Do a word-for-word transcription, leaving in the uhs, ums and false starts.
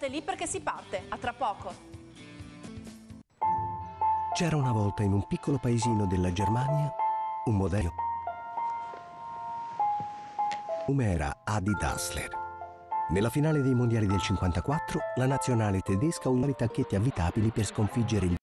State lì perché si parte, a tra poco. C'era una volta in un piccolo paesino della Germania un modello. Come era Adi Dassler. Nella finale dei mondiali del cinquantaquattro la nazionale tedesca usò i tacchetti avvitabili per sconfiggere il